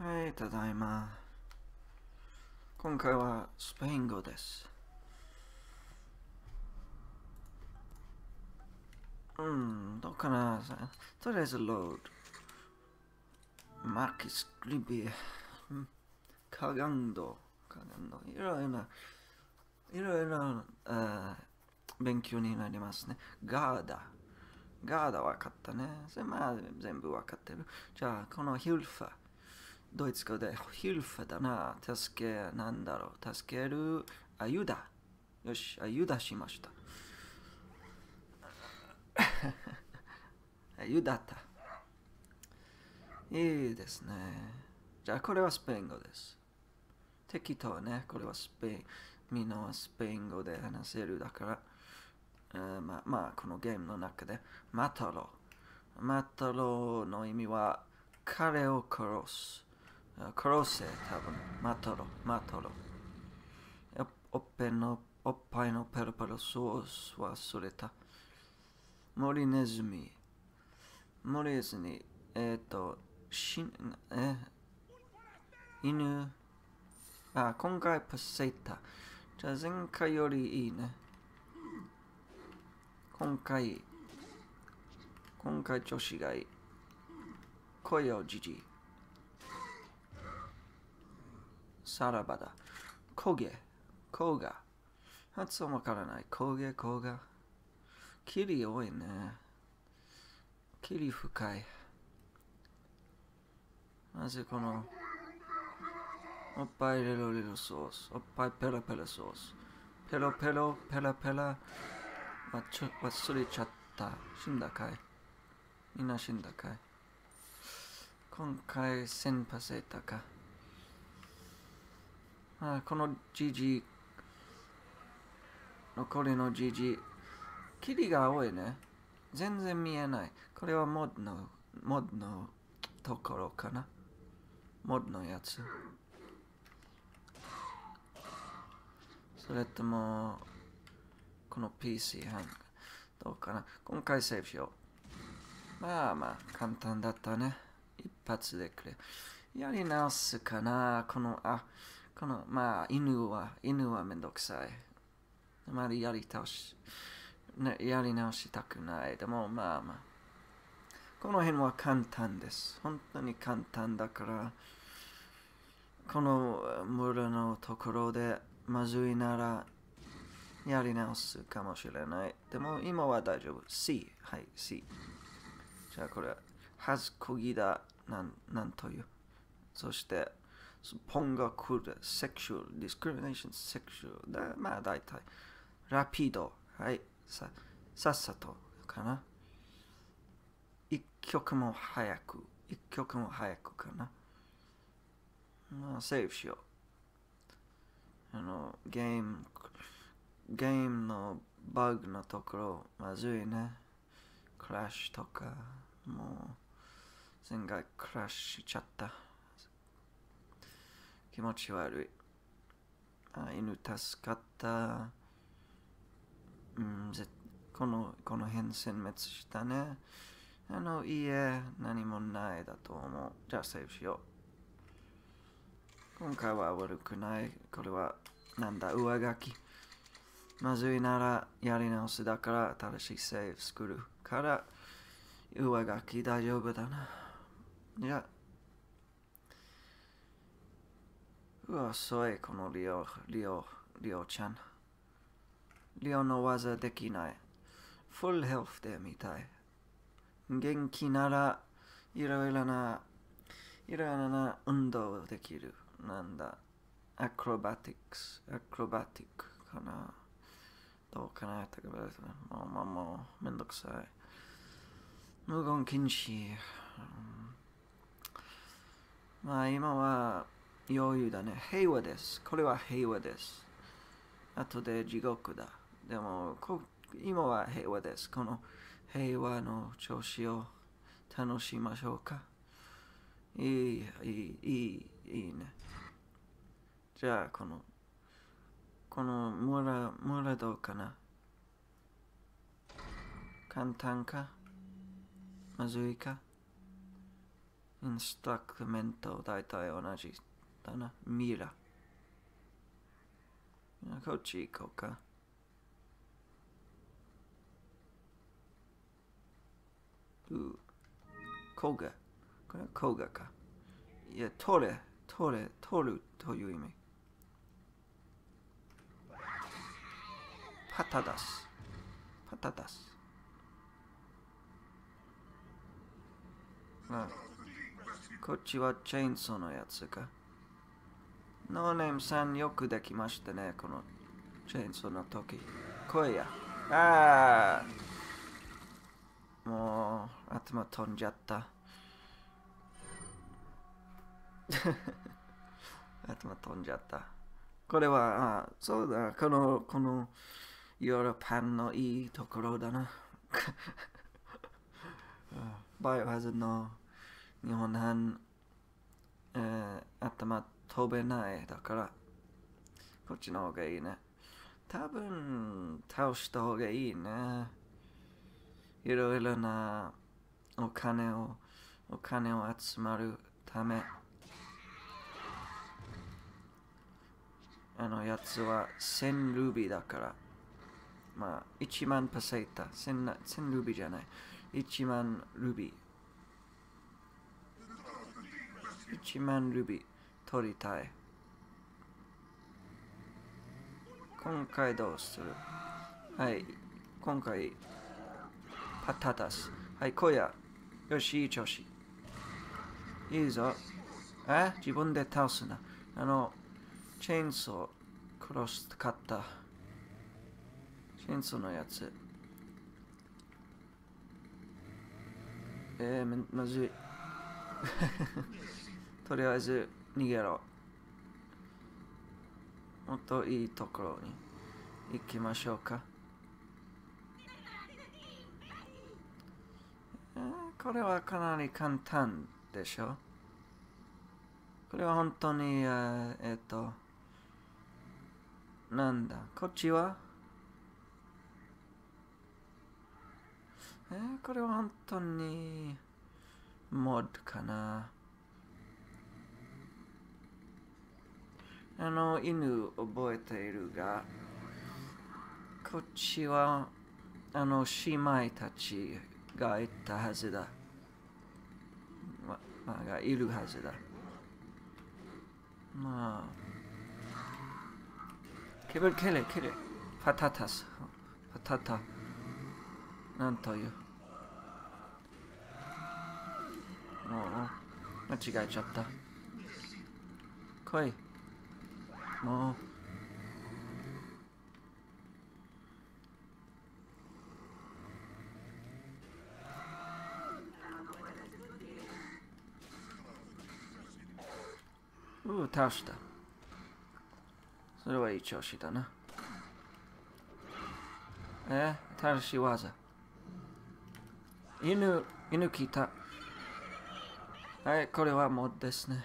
はい、ただいま。今回はスペイン語です。どうかな。とりあえずロード。マキスクリビー。cagando。いろいろな、勉強になりますね。ガーダ分かったね。まあ、全部分かってる。じゃあ、このヒルファ。ドイツ語でヒルファだな。助け、なんだろう。助ける、アユダ。よし、アユダしました。アユダった。いいですね。じゃあ、これはスペイン語です。適当ね。これはスペイン。みんなはスペイン語で話せるだから。まあ、このゲームの中で、マタロ。マタロの意味は、彼を殺す。殺せ、多分。マタロ。おっぱいのペロペロソース忘れた。森ネズミ。森ネズミ。しん、え、犬。今回パセータ。じゃあ前回よりいいね。今回調子がいい。来いよ、じじい。さらばだ。焦げ。発音わからない。焦げ。霧多いね。霧深い。まずこの、おっぱいレロレロソース。おっぱいペラペラソース。ペラ。忘れちゃった。死んだかい？みんな死んだかい？今回1000パセータか。このじじ、残りのじじ、霧が多いね。全然見えない。これはモッドのところかな。モッドのやつ。それとも、この PC ハンどうかな。今回セーブしよう。まあ、簡単だったね。一発でくれ。やり直すかな。犬はめんどくさい。あまりやり直したくない。でもこの辺は簡単です。本当に簡単だから、この村のところでまずいならやり直すかもしれない。でも今は大丈夫。C。はい、C。じゃあこれ、はずこぎだ。なんという。そして、ポンが来る。セクシュアル、ディスクリミネーション、セクシュアル。まあ大体。ラピード。はい。さっさとかな。一曲も早くかな。セーブしよう。ゲームのバグのところ、まずいね。クラッシュとか、もう、前回クラッシュしちゃった。気持ち悪い。犬助かった。この辺殲滅したね。家、何もないだと思う。じゃあセーブしよう。今回は悪くない。これは、上書き。まずいならやり直すだから新しいセーブ作るから、上書き大丈夫だな。じゃあ、遅い、このリオちゃん。リオの技できない。フルヘルフで見たい。元気ならいろいろな運動できる。アクロバティックかな。どうかな。もうめんどくさい。無言禁止。今は余裕だね。平和です。これは平和です。後で地獄だ。でも、今は平和です。この平和の調子を楽しみましょうか。いいね。じゃあ、この村どうかな。簡単かまずいかインストラクメント大体同じだな。ミラ。こっち行こうか。コガ。これはコガか。いや、取るという意味。パタダス。こっちはチェーンソーのやつか。ノーネームさんよくできましたね、このチェーンソーの時。声や。もう頭飛んじゃった。頭飛んじゃった。これは、そうだ、このヨーロッパのいいところだな。バイオハザードの日本版、頭飛べないだから、こっちの方がいいね。多分、倒した方がいいね。いろいろなお金を集まるため。やつは1000ルビーだから。まあ、1万ペセータ。1000ルビーじゃない。1万ルビー。1万ルビー取りたい。今回どうする？はい。今回、パタタス。はい、小屋。よし、いい調子。いいぞ。自分で倒すな。チェーンソー、殺したかった。チェーンソーのやつ。まずい。とりあえず、逃げろ。もっといいところに行きましょうか。これはかなり簡単でしょ。これは本当に、なんだ、こっちはこれは本当に、モッドかな。犬覚えているが、こっちは、姉妹たちがいたはずだ。がいるはずだ。まあ。ケレ。パタタス。パタタ。なんという。もう、間違えちゃった。来い。もう。倒した。それはいい調子だな。新しい技。犬来た。はい、これはもうですね。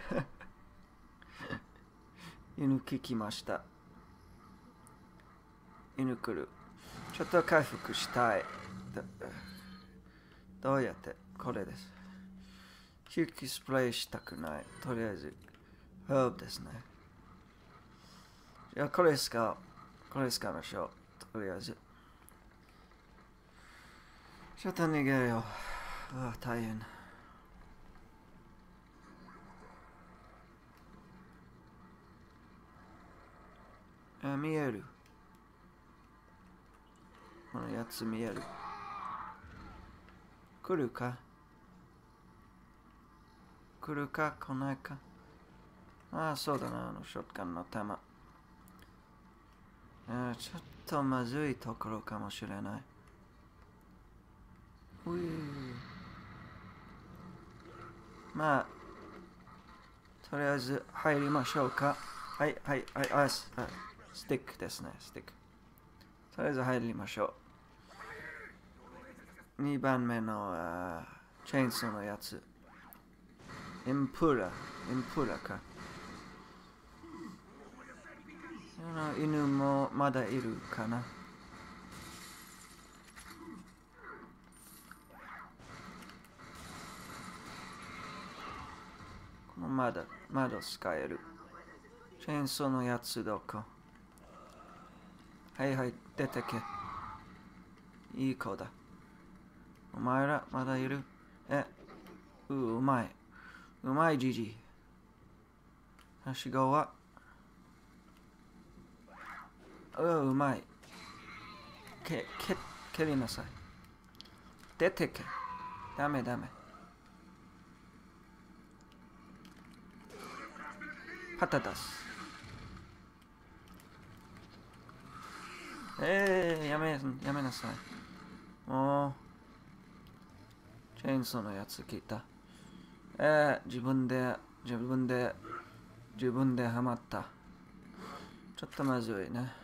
犬聞きました。犬来る。ちょっと回復したい。どうやってこれです。吸気スプレーしたくない。とりあえず、ハーブですね。いや、これ使いましょう。とりあえず。ちょっと逃げよう。大変。見える。このやつ見える。来るか来ないか。そうだな、ショットガンの弾。ちょっとまずいところかもしれない。まあ、とりあえず入りましょうか。はい、スティックですね、スティック。とりあえず入りましょう。2番目のチェーンソーのやつ。インプラか。犬もまだいるかな。 まだ使える。チェーンソーのやつどこ？はいはい、出てけ。いい子だ。お前ら、まだいる？うまい。うまい、じじい。はしごは？うまい。蹴りなさい。出てけ。ダメ。パタタス。やめなさい。もう、チェーンソーのやつ聞いた。自分でハマった。ちょっとまずいね。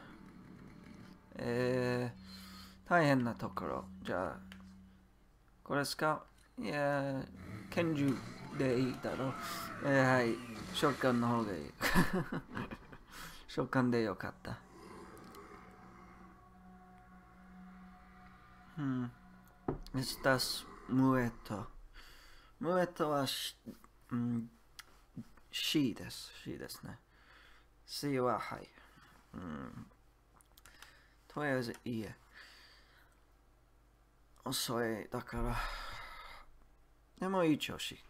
大変なところ。じゃあ、これ使う？いや、拳銃でいいだろう。はい、ショッカンの方がいい。ショッカンでよかった。Estás muerto. Muertoはしです。ね。C ははい。とりあえずいいえ。遅い。だから。でもいい調子。